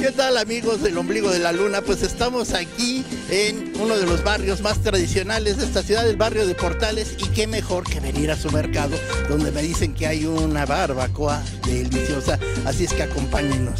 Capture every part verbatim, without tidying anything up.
¿Qué tal, amigos del Ombligo de la Luna? Pues estamos aquí en uno de los barrios más tradicionales de esta ciudad, el barrio de Portales, y qué mejor que venir a su mercado, donde me dicen que hay una barbacoa deliciosa, así es que acompáñenos.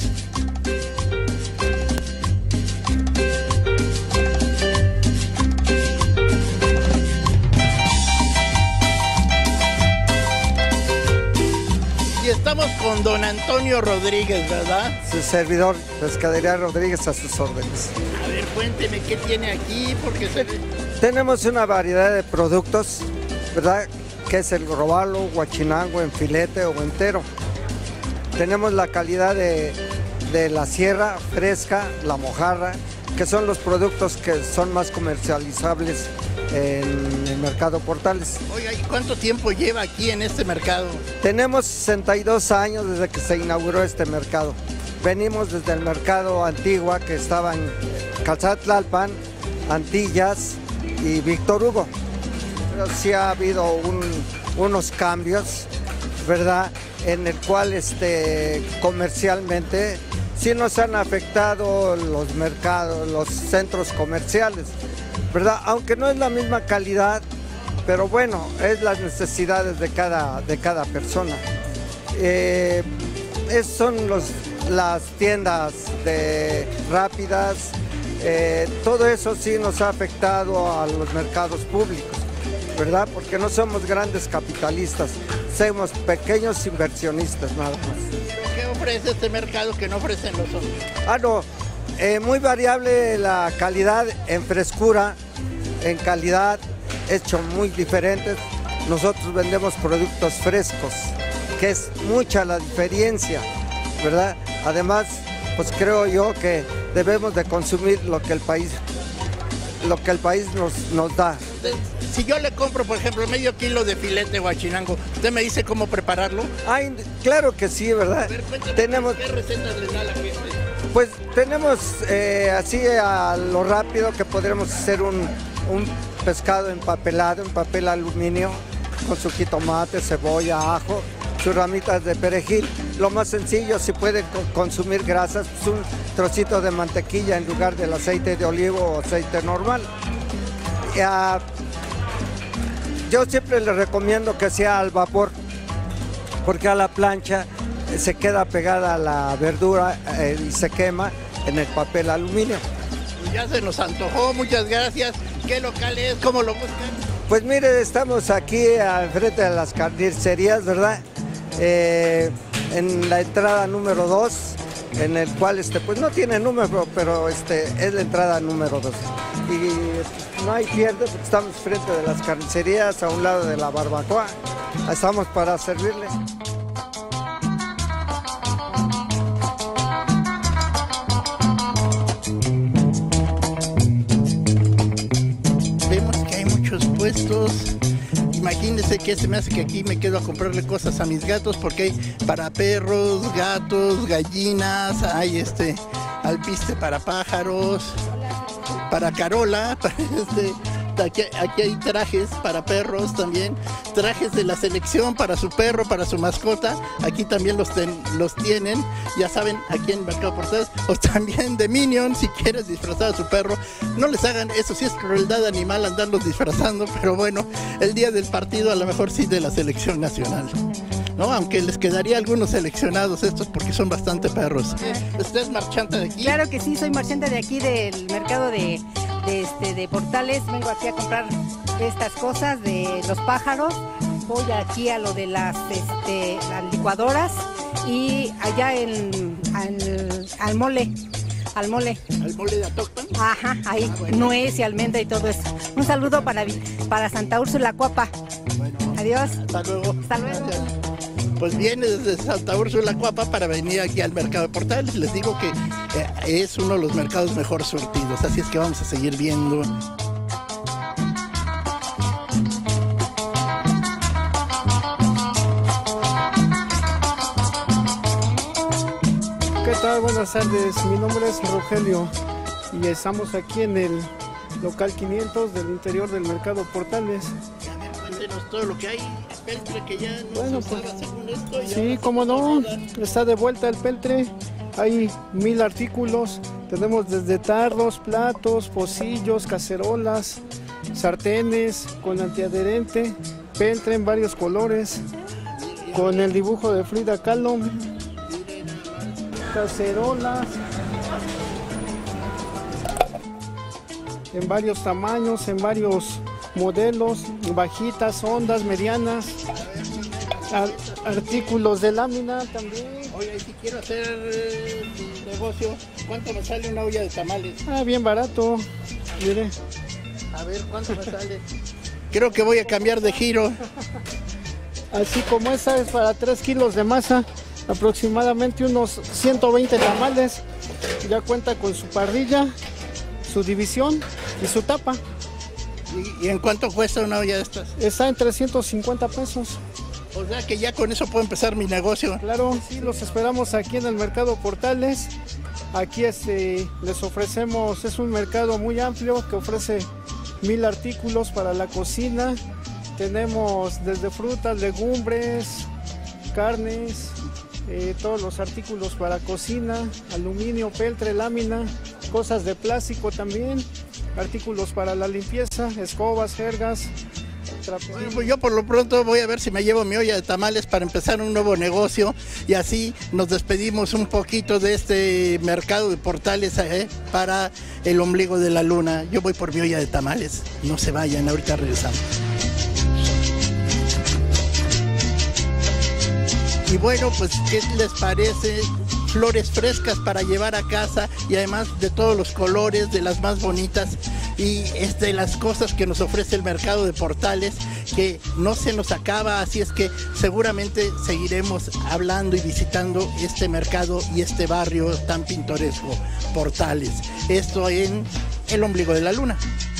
Estamos con don Antonio Rodríguez, ¿verdad? Su servidor, Pescadería Rodríguez, a sus órdenes. A ver, cuénteme, ¿qué tiene aquí? Porque se ve... Tenemos una variedad de productos, ¿verdad? Que es el robalo, guachinango, en filete o entero. Tenemos la calidad de, de la sierra fresca, la mojarra, que son los productos que son más comercializables en el mercado Portales. Oiga, ¿y cuánto tiempo lleva aquí en este mercado? Tenemos sesenta y dos años desde que se inauguró este mercado. Venimos desde el mercado Antigua, que estaba en Calzada Tlalpan, Antillas y Víctor Hugo. Pero sí ha habido un, unos cambios, ¿verdad? En el cual este, comercialmente sí nos han afectado los mercados, los centros comerciales, ¿verdad? Aunque no es la misma calidad, pero bueno, es las necesidades de cada, de cada persona. Eh, es, son los, las tiendas de rápidas, eh, todo eso sí nos ha afectado a los mercados públicos, ¿verdad? Porque no somos grandes capitalistas, somos pequeños inversionistas nada más. ¿Qué ofrece este mercado que no ofrecen los otros? Ah, no. Eh, muy variable la calidad en frescura, en calidad, hecho muy diferentes. Nosotros vendemos productos frescos, que es mucha la diferencia, ¿verdad? Además, pues creo yo que debemos de consumir lo que el país, lo que el país nos, nos da. Si yo le compro, por ejemplo, medio kilo de filete guachinango, ¿usted me dice cómo prepararlo? Ay, claro que sí, ¿verdad? A ver, cuéntame, tenemos, ¿qué recetas le da a la gente? Pues tenemos eh, así a lo rápido que podremos hacer un, un pescado empapelado en papel aluminio con su jitomate, cebolla, ajo, sus ramitas de perejil. Lo más sencillo, si puede consumir grasas, pues un trocito de mantequilla en lugar del aceite de olivo o aceite normal. Ya, yo siempre les recomiendo que sea al vapor, porque a la plancha se queda pegada a la verdura eh, y se quema en el papel aluminio. Ya se nos antojó, muchas gracias. ¿Qué local es? ¿Cómo lo buscan? Pues mire, estamos aquí al frente de las carnicerías, ¿verdad? Eh, en la entrada número dos, en el cual este, pues no tiene número, pero este, es la entrada número dos. Y no hay pierde porque estamos frente de las carnicerías, a un lado de la barbacoa. Estamos para servirle. Puestos. Imagínense que se me hace que aquí me quedo a comprarle cosas a mis gatos, porque hay para perros, gatos, gallinas, hay este alpiste para pájaros, para Carola, para este, aquí, aquí hay trajes para perros también, trajes de la selección para su perro, para su mascota, aquí también los, ten, los tienen, ya saben, aquí en Mercado Portales, o también de Minions, si quieres disfrazar a su perro, no les hagan, eso sí es crueldad animal andarlos disfrazando, pero bueno, el día del partido a lo mejor sí de la selección nacional, ¿no? Aunque les quedaría algunos seleccionados estos porque son bastante perros. ¿Usted es marchante de aquí? Claro que sí, soy marchante de aquí del mercado de, de, este, de Portales, vengo aquí a comprar estas cosas de los pájaros, voy aquí a lo de las, este, las licuadoras y allá en, al, al mole. Al mole. ¿Al mole de Atócton? Ajá, ahí, ah, bueno. Nuez y almendra y todo eso. Un saludo para, para Santa Úrsula Cuapa. Bueno, adiós. Hasta luego. Hasta luego. Gracias. Pues viene desde Santa Úrsula Cuapa para venir aquí al mercado de Portales. Les digo que eh, es uno de los mercados mejor surtidos, así es que vamos a seguir viendo. ¿Qué tal? Buenas tardes, mi nombre es Rogelio y estamos aquí en el local quinientos del interior del mercado Portales. A ver, cuéntenos todo lo que hay, peltre que ya no bueno, se pues, usaba según esto. sí, cómo no, está de vuelta el peltre Hay mil artículos, tenemos desde tarros, platos, pocillos, cacerolas, sartenes con antiadherente, peltre en varios colores, con el dibujo de Frida Kahlo, cacerolas en varios tamaños, en varios modelos, bajitas, hondas, medianas, artículos de lámina también. Oye, si quiero hacer eh, negocio, ¿cuánto me sale una olla de tamales? Ah, bien barato, mire. A ver, ¿cuánto me sale? Creo que voy a cambiar de giro. Así como esta es para tres kilos de masa, aproximadamente unos ciento veinte tamales. Ya cuenta con su parrilla, su división y su tapa. ¿Y, y en cuánto cuesta una olla de estas? Está en trescientos cincuenta pesos. O sea que ya con eso puedo empezar mi negocio. Claro, sí, los esperamos aquí en el Mercado Portales. Aquí este, les ofrecemos, es un mercado muy amplio que ofrece mil artículos para la cocina. Tenemos desde frutas, legumbres, carnes, eh, todos los artículos para cocina, aluminio, peltre, lámina, cosas de plástico también, artículos para la limpieza, escobas, jergas. Bueno, pues yo por lo pronto voy a ver si me llevo mi olla de tamales para empezar un nuevo negocio y así nos despedimos un poquito de este mercado de Portales ¿eh? para el ombligo de la luna. Yo voy por mi olla de tamales, no se vayan, ahorita regresamos. Y bueno, pues ¿qué les parece? Flores frescas para llevar a casa y además de todos los colores, de las más bonitas, y es de las cosas que nos ofrece el mercado de Portales, que no se nos acaba, así es que seguramente seguiremos hablando y visitando este mercado y este barrio tan pintoresco, Portales. Esto en el ombligo de la luna.